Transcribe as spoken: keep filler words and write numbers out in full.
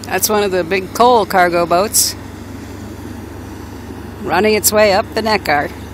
That's one of the big coal cargo boats running its way up the Neckar.